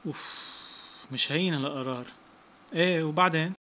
اوف، مش هين هالقرار. ايه وبعدين؟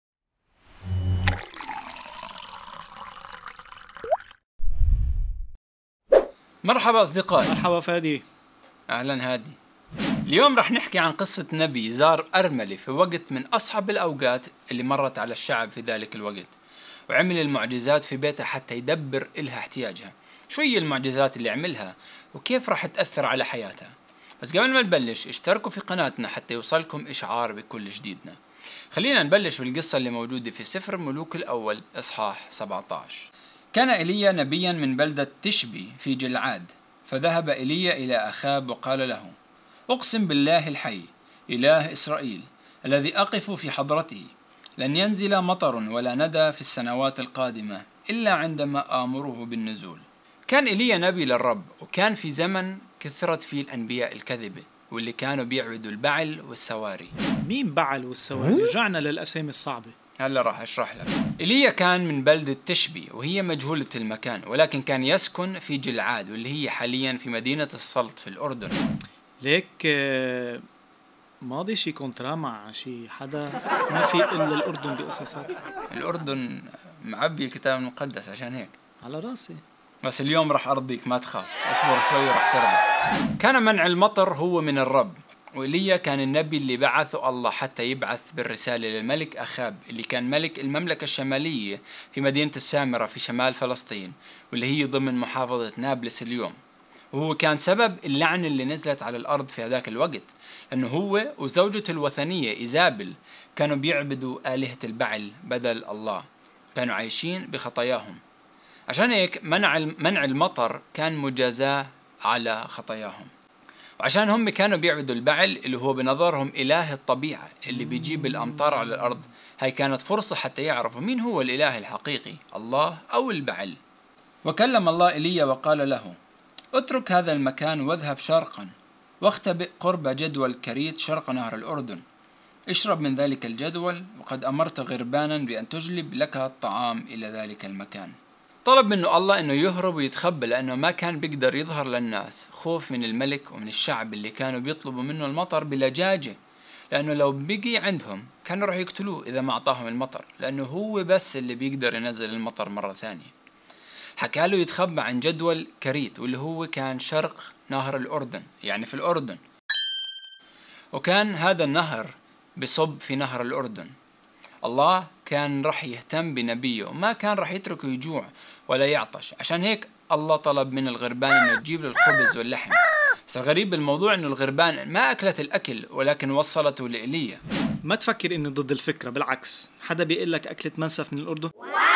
مرحبا أصدقائي. مرحبا فادي. أهلا هادي. اليوم رح نحكي عن قصة نبي زار أرملة في وقت من أصعب الأوقات اللي مرت على الشعب في ذلك الوقت، وعمل المعجزات في بيتها حتى يدبر إلها احتياجها. شو هي المعجزات اللي عملها وكيف رح تأثر على حياتها؟ بس قبل ما نبلش اشتركوا في قناتنا حتى يوصلكم إشعار بكل جديدنا. خلينا نبلش بالقصة اللي موجودة في سفر ملوك الأول إصحاح 17. كان إيليا نبيا من بلدة تشبي في جلعاد، فذهب إيليا إلى أخاب وقال له: أقسم بالله الحي إله إسرائيل الذي أقف في حضرته، لن ينزل مطر ولا ندى في السنوات القادمة إلا عندما آمره بالنزول. كان إيليا نبي للرب، وكان في زمن كثرت فيه الأنبياء الكذبة واللي كانوا بيعبدوا البعل والسواري. مين بعل والسواري؟ رجعنا للأسامي الصعبة. هلا راح اشرح لك. ايليا كان من بلدة تشبي وهي مجهولة المكان، ولكن كان يسكن في جلعاد واللي هي حاليا في مدينة السلط في الأردن. ليك ماضي شي كونترا مع شي حدا؟ ما في إلا الأردن بقصصك. الأردن معبي الكتاب المقدس عشان هيك. على راسي. بس اليوم راح أرضيك، ما تخاف، اصبر شوي راح ترضى. كان منع المطر هو من الرب، وإيليا كان النبي اللي بعثه الله حتى يبعث بالرسالة للملك أخاب اللي كان ملك المملكة الشمالية في مدينة السامرة في شمال فلسطين، واللي هي ضمن محافظة نابلس اليوم. وهو كان سبب اللعنة اللي نزلت على الأرض في هذاك الوقت، لأنه هو وزوجته الوثنية إيزابل كانوا بيعبدوا آلهة البعل بدل الله، كانوا عايشين بخطاياهم. عشان هيك منع المطر كان مجازاة على خطاياهم. وعشان هم كانوا بيعبدوا البعل اللي هو بنظرهم إله الطبيعة اللي بيجيب الأمطار على الأرض، هاي كانت فرصة حتى يعرفوا مين هو الإله الحقيقي، الله أو البعل. وكلم الله إيليا وقال له: اترك هذا المكان واذهب شرقا واختبئ قرب جدول كريت شرق نهر الأردن، اشرب من ذلك الجدول، وقد أمرت غربانا بأن تجلب لك الطعام إلى ذلك المكان. طلب منه الله انه يهرب ويتخبى، لانه ما كان بيقدر يظهر للناس، خوف من الملك ومن الشعب اللي كانوا بيطلبوا منه المطر بلجاجة، لانه لو بقي عندهم كانوا راح يقتلوه اذا ما اعطاهم المطر، لانه هو بس اللي بيقدر ينزل المطر مرة ثانية. حكى له يتخبى عن جدول كريت واللي هو كان شرق نهر الأردن، يعني في الأردن، وكان هذا النهر بصب في نهر الأردن. الله كان رح يهتم بنبيه وما كان رح يتركه يجوع ولا يعطش، عشان هيك الله طلب من الغربان انه تجيب له الخبز واللحم. بس الغريب بالموضوع انه الغربان ما اكلت الاكل ولكن وصلته لإيليا. ما تفكر اني ضد الفكرة، بالعكس، حدا بيقول لك اكلت منسف من الأردن؟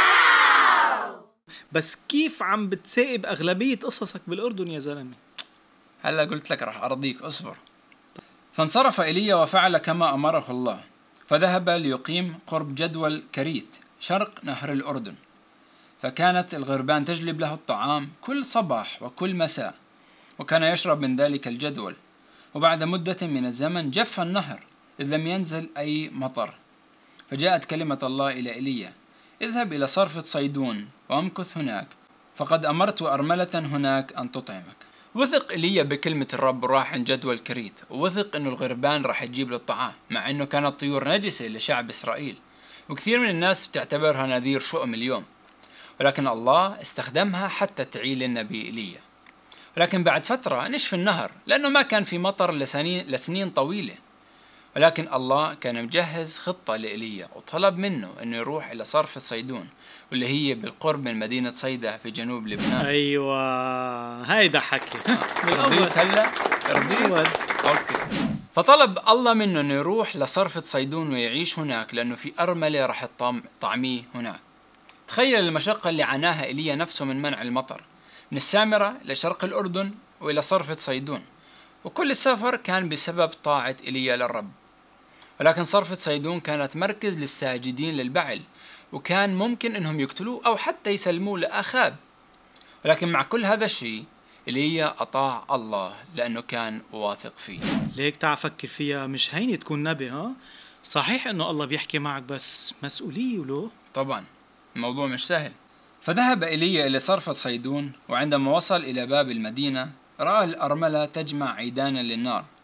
بس كيف عم بتسائب أغلبية قصصك بالأردن يا زلمة؟ هلا قلت لك راح ارضيك، اصبر. فانصرف إيليا وفعل كما امره الله، فذهب ليقيم قرب جدول كريت شرق نهر الأردن. فكانت الغربان تجلب له الطعام كل صباح وكل مساء، وكان يشرب من ذلك الجدول. وبعد مدة من الزمن جف النهر إذ لم ينزل أي مطر. فجاءت كلمة الله إلى إيليا: اذهب إلى صرفة صيدون وامكث هناك، فقد أمرت أرملة هناك أن تطعمك. وثق إيليا بكلمة الرب وراح عند جدول كريت، ووثق إنه الغربان راح تجيب له الطعام، مع إنه كانت طيور نجسة لشعب إسرائيل، وكثير من الناس بتعتبرها نذير شؤم اليوم، ولكن الله استخدمها حتى تعيل النبي إيليا. ولكن بعد فترة نشف النهر لأنه ما كان في مطر لسنين طويلة، ولكن الله كان مجهز خطة لإيليا وطلب منه أنه يروح إلى صرفة صيدون واللي هي بالقرب من مدينة صيدا في جنوب لبنان. أيوة، هيدا حكي. رضيت هلا؟ رضيت؟ أوكي. فطلب الله منه أنه يروح لصرفة صيدون ويعيش هناك، لأنه في أرملة رح تطعميه هناك. تخيل المشقة اللي عاناها إيليا نفسه من منع المطر، من السامرة لشرق الأردن وإلى صرفة صيدون، وكل السفر كان بسبب طاعة إيليا للرب. ولكن صرفة صيدون كانت مركز للساجدين للبعل، وكان ممكن إنهم يقتلوه أو حتى يسلموه لأخاب. ولكن مع كل هذا الشيء إيليا أطاع الله لأنه كان واثق فيه. ليك تعال فكر فيها، مش هيني تكون نبي، ها؟ صحيح إنه الله بيحكي معك، بس مسؤولية ولو؟ طبعا الموضوع مش سهل. فذهب إيليا إلى صرفة صيدون، وعندما وصل إلى باب المدينة رأى الأرملة تجمع عيدانا للنار،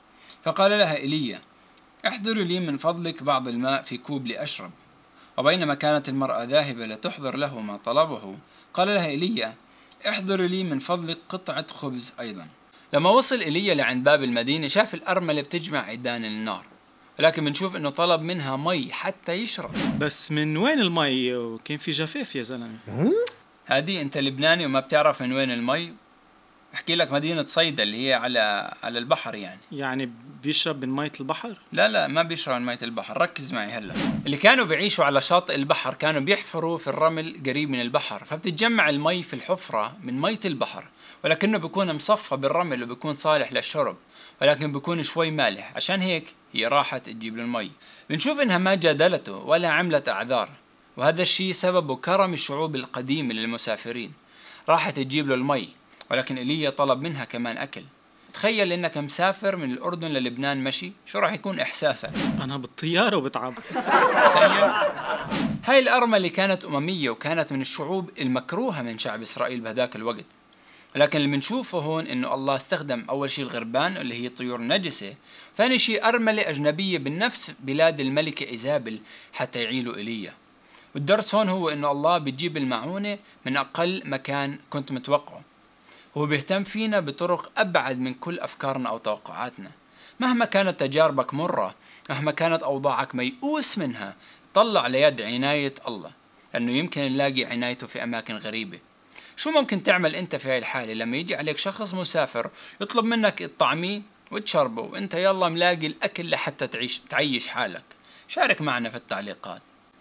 فقال لها إيليا: احضري لي من فضلك بعض الماء في كوب لأشرب. وبينما كانت المرأة ذاهبة لتحضر له ما طلبه، قال لها إيليا: احضري لي من فضلك قطعة خبز أيضا. لما وصل إيليا لعند باب المدينة شاف الأرملة بتجمع عيدان النار، ولكن بنشوف إنه طلب منها مي حتى يشرب. بس من وين المي؟ كان في جفاف يا زلمة. هادي أنت لبناني وما بتعرف من وين المي؟ احكي لك مدينة صيدا اللي هي على البحر يعني بيشرب من مية البحر؟ لا ما بيشرب من مية البحر، ركز معي هلا. اللي كانوا بيعيشوا على شاطئ البحر كانوا بيحفروا في الرمل قريب من البحر، فبتتجمع المي في الحفرة من مية البحر، ولكنه بيكون مصفى بالرمل وبيكون صالح للشرب، ولكن بيكون شوي مالح، عشان هيك هي راحت تجيب له المي. بنشوف انها ما جادلته ولا عملت اعذار، وهذا الشيء سببه كرم الشعوب القديمة للمسافرين. راحت تجيب له المي، ولكن إيليا طلب منها كمان أكل. تخيل إنك مسافر من الأردن للبنان مشي، شو راح يكون إحساسك؟ أنا بالطيارة وبتعب. تخيل. هاي الأرملة كانت أممية وكانت من الشعوب المكروهة من شعب إسرائيل بهذاك الوقت، لكن اللي بنشوفه هون إنه الله استخدم أول شيء الغربان اللي هي طيور نجسة، ثاني شيء أرملة أجنبية بالنفس بلاد الملكة إيزابل حتى يعيلوا إيليا. والدرس هون هو إنه الله بيجيب المعونة من أقل مكان كنت متوقعه. هو بيهتم فينا بطرق أبعد من كل أفكارنا أو توقعاتنا. مهما كانت تجاربك مرة، مهما كانت أوضاعك ميؤوس منها، طلع ليد عناية الله، لأنه يمكن نلاقي عنايته في أماكن غريبة. شو ممكن تعمل أنت في هاي الحالة لما يجي عليك شخص مسافر يطلب منك الطعمي وتشربه وأنت يلا ملاقي الأكل لحتى تعيش حالك؟ شارك معنا في التعليقات.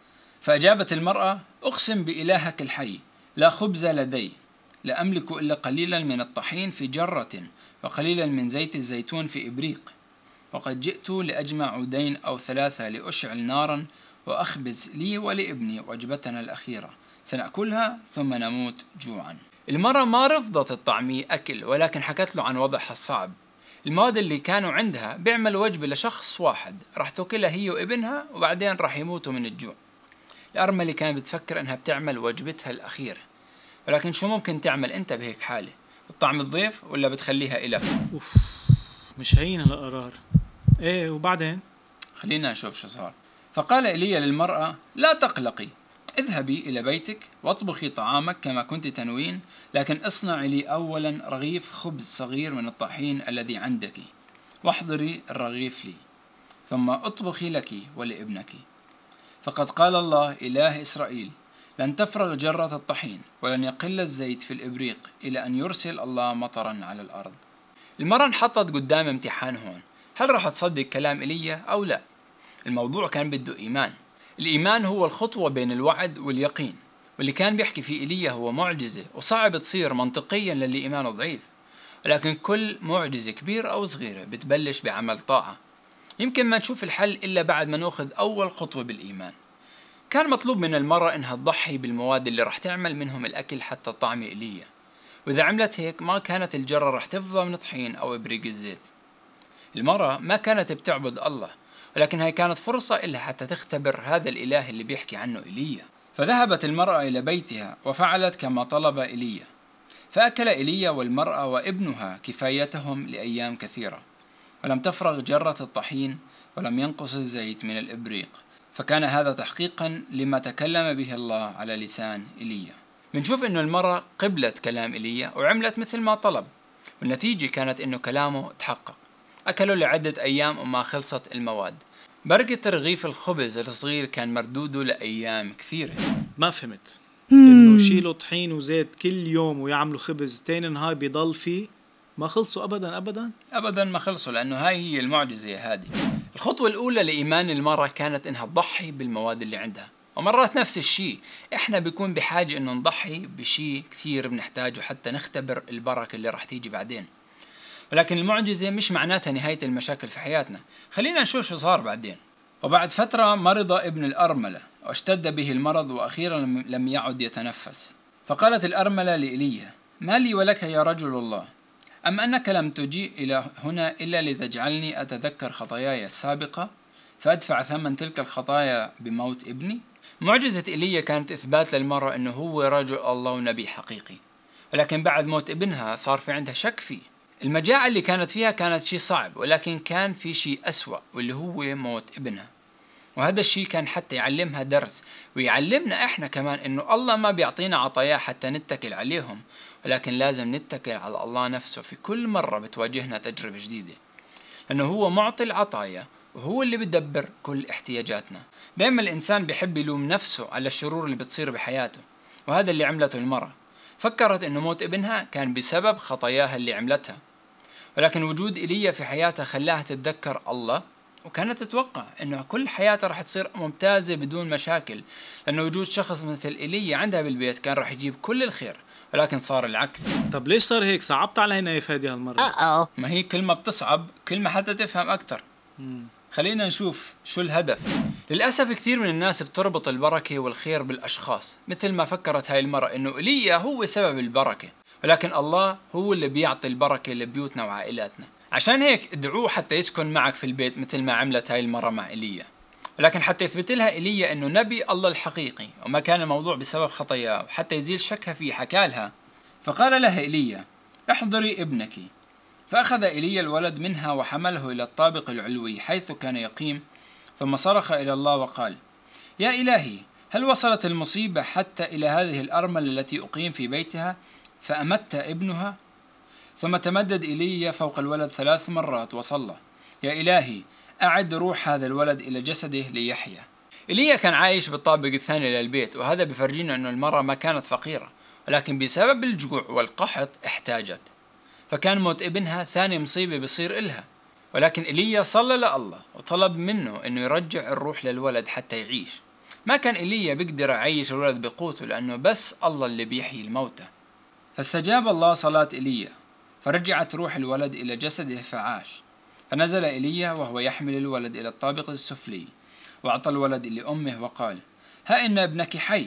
فأجابت المرأة: أقسم بإلهك الحي لا خبز لدي، لا أملك إلا قليلا من الطحين في جرة وقليلا من زيت الزيتون في إبريق، وقد جئت لأجمع عودين أو 3 لأشعل نارا وأخبز لي ولابني وجبتنا الأخيرة، سنأكلها ثم نموت جوعا. المرأة ما رفضت الطعمية أكل، ولكن حكت له عن وضعها الصعب. المواد اللي كانوا عندها بيعمل وجبة لشخص واحد راح تأكلها هي وابنها وبعدين راح يموتوا من الجوع. الأرملة كانت بتفكر أنها بتعمل وجبتها الأخيرة، ولكن شو ممكن تعمل أنت بهيك حالة؟ بتطعم الضيف ولا بتخليها إلك؟ أوف، مش هين هالقرار. إيه وبعدين؟ خلينا نشوف شو صار. فقال إيليا للمرأة: لا تقلقي، اذهبي إلى بيتك واطبخي طعامك كما كنت تنوين، لكن اصنعي لي أولا رغيف خبز صغير من الطحين الذي عندك، واحضري الرغيف لي، ثم اطبخي لك ولابنك. فقد قال الله إله إسرائيل: لن تفرغ جرة الطحين ولن يقل الزيت في الإبريق إلى أن يرسل الله مطرا على الأرض. المرأة انحطت قدام امتحان هون، هل راح تصدق كلام إيليا أو لا؟ الموضوع كان بده إيمان. الإيمان هو الخطوة بين الوعد واليقين، واللي كان بيحكي فيه إيليا هو معجزة وصعب تصير منطقيا للي إيمانه ضعيف، ولكن كل معجزة كبيرة أو صغيرة بتبلش بعمل طاعة. يمكن ما نشوف الحل إلا بعد ما نأخذ أول خطوة بالإيمان. كان مطلوب من المرأة إنها تضحي بالمواد اللي رح تعمل منهم الأكل حتى طعم إيليا، وإذا عملت هيك ما كانت الجرة رح تفضى من طحين أو إبريق الزيت. المرأة ما كانت بتعبد الله، ولكن هاي كانت فرصة إلها حتى تختبر هذا الإله اللي بيحكي عنه إيليا. فذهبت المرأة إلى بيتها وفعلت كما طلب إيليا، فأكل إيليا والمرأة وابنها كفايتهم لأيام كثيرة، ولم تفرغ جرة الطحين ولم ينقص الزيت من الإبريق، فكان هذا تحقيقا لما تكلم به الله على لسان إيليا. بنشوف إنه المرأة قبلت كلام إيليا وعملت مثل ما طلب، والنتيجة كانت إنه كلامه تحقق. أكلوا لعدة أيام وما خلصت المواد. برقة رغيف الخبز الصغير كان مردوده لأيام كثيرة. ما فهمت إنه يشيلوا طحين وزيت كل يوم ويعملوا خبز تاني نهار بيضل فيه؟ ما خلصوا أبدا ما خلصوا، لأنه هاي هي المعجزة هذه. الخطوة الأولى لإيمان المرأة كانت إنها تضحي بالمواد اللي عندها، ومرات نفس الشيء إحنا بيكون بحاجة إنه نضحي بشيء كثير بنحتاجه حتى نختبر البركة اللي رح تيجي بعدين. ولكن المعجزة مش معناتها نهاية المشاكل في حياتنا. خلينا نشوف شو صار بعدين. وبعد فترة مرض ابن الأرملة واشتد به المرض وأخيرا لم يعد يتنفس. فقالت الأرملة لإيليا: ما لي ولك يا رجل الله؟ أم أنك لم تجيء إلى هنا إلا لتجعلني أتذكر خطاياي السابقة فأدفع ثمن تلك الخطايا بموت ابني؟ معجزة إيليا كانت إثبات للمرأة أنه هو رجل الله ونبي حقيقي، ولكن بعد موت ابنها صار في عندها شك فيه. المجاعة اللي كانت فيها كانت شيء صعب، ولكن كان في شيء أسوأ واللي هو موت ابنها. وهذا الشيء كان حتى يعلمها درس، ويعلمنا إحنا كمان إنه الله ما بيعطينا عطاياه حتى نتكل عليهم، ولكن لازم نتكل على الله نفسه في كل مرة بتواجهنا تجربة جديدة، لأنه هو معطي العطايا وهو اللي بدبر كل احتياجاتنا. دائما الإنسان بيحب يلوم نفسه على الشرور اللي بتصير بحياته، وهذا اللي عملته المرأة. فكرت إنه موت ابنها كان بسبب خطاياها اللي عملتها، ولكن وجود إيليا في حياتها خلاها تتذكر الله، وكانت تتوقع إنه كل حياتها رح تصير ممتازة بدون مشاكل، لأنه وجود شخص مثل إيليا عندها بالبيت كان رح يجيب كل الخير، ولكن صار العكس. طب ليش صار هيك؟ صعبت علينا يا فادي هالمرة. ما هي كل ما بتصعب كل ما حتى تفهم أكتر. خلينا نشوف شو الهدف. للأسف كثير من الناس بتربط البركة والخير بالأشخاص، مثل ما فكرت هاي المرأة إنه إيليا هو سبب البركة، ولكن الله هو اللي بيعطي البركة لبيوتنا وعائلاتنا. عشان هيك ادعوه حتى يسكن معك في البيت مثل ما عملت هاي المرة مع إيليا. ولكن حتى يثبت لها إيليا إنه نبي الله الحقيقي وما كان الموضوع بسبب خطاياه، وحتى يزيل شكها فيه حكى لها. فقال لها إيليا: احضري ابنك. فأخذ إيليا الولد منها وحمله إلى الطابق العلوي حيث كان يقيم، ثم صرخ إلى الله وقال: يا إلهي، هل وصلت المصيبة حتى إلى هذه الأرملة التي أقيم في بيتها فأمت ابنها؟ ثم تمدد إيليا فوق الولد 3 مرات وصلى: يا إلهي، أعد روح هذا الولد إلى جسده ليحيا. إيليا كان عايش بالطابق الثاني للبيت، وهذا بفرجينا أنه المرأة ما كانت فقيرة، ولكن بسبب الجوع والقحط احتاجت، فكان موت ابنها ثاني مصيبة بصير إلها. ولكن إيليا صلى لله وطلب منه أنه يرجع الروح للولد حتى يعيش. ما كان إيليا بيقدر يعيش الولد بقوته، لأنه بس الله اللي بيحيي الموتى. فاستجاب الله صلاة إيليا، فرجعت روح الولد إلى جسده فعاش. فنزل إيليا وهو يحمل الولد إلى الطابق السفلي، وأعطى الولد لأمه وقال: ها إن ابنك حي.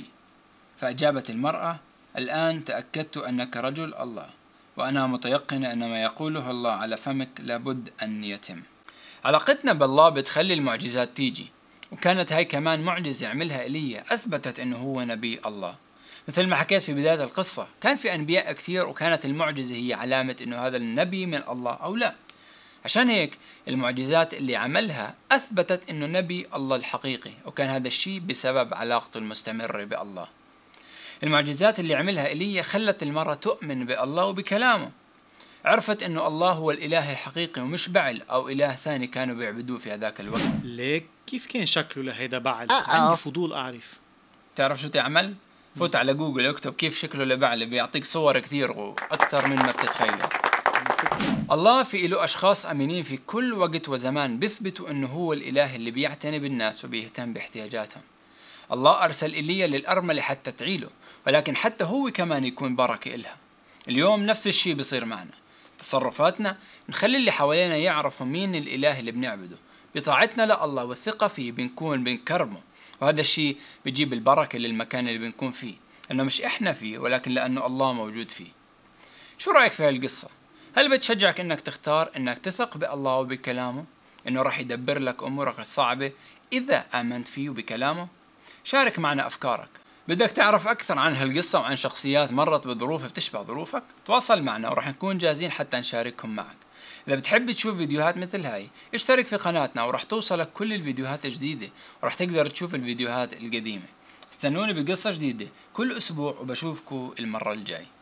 فأجابت المرأة: الآن تأكدت أنك رجل الله، وأنا متيقنة أن ما يقوله الله على فمك لابد أن يتم. علاقتنا بالله بتخلي المعجزات تيجي، وكانت هاي كمان معجزة عملها إيليا أثبتت أنه هو نبي الله. مثل ما حكيت في بداية القصة، كان في أنبياء كثير وكانت المعجزة هي علامة أنه هذا النبي من الله أو لا. عشان هيك المعجزات اللي عملها أثبتت أنه نبي الله الحقيقي، وكان هذا الشيء بسبب علاقته المستمرة بالله. المعجزات اللي عملها إيليا خلت المرة تؤمن بالله وبكلامه، عرفت أنه الله هو الإله الحقيقي ومش بعل أو إله ثاني كانوا بيعبدوه في هذاك الوقت. ليك كيف كان شكله لهيدا بعل؟ عندي فضول أعرف. تعرف شو تعمل؟ فوت على جوجل اكتب كيف شكله لبعل، بيعطيك صور كثير وأكثر من ما بتتخيل. الله في له أشخاص أمينين في كل وقت وزمان بيثبتوا أنه هو الإله اللي بيعتني بالناس وبيهتم باحتياجاتهم. الله أرسل إيليا للأرملة حتى تعيله، ولكن حتى هو كمان يكون بركة إلها. اليوم نفس الشيء بيصير معنا، تصرفاتنا نخلي اللي حوالينا يعرفوا مين الإله اللي بنعبده. بطاعتنا لله والثقة فيه بنكون بنكرمه، وهذا الشيء بيجيب البركة للمكان اللي بنكون فيه، لأنه مش إحنا فيه ولكن لأنه الله موجود فيه. شو رأيك في هالقصة؟ هل بتشجعك إنك تختار إنك تثق بالله وبكلامه، إنه راح يدبر لك أمورك الصعبة إذا آمنت فيه وبكلامه؟ شارك معنا أفكارك. بدك تعرف أكثر عن هالقصة وعن شخصيات مرت بظروف بتشبه ظروفك؟ تواصل معنا ورح نكون جاهزين حتى نشاركهم معك. إذا بتحب تشوف فيديوهات مثل هاي اشترك في قناتنا ورح توصلك كل الفيديوهات الجديدة، ورح تقدر تشوف الفيديوهات القديمة. استنوني بقصة جديدة كل أسبوع وبشوفكم المرة الجاي.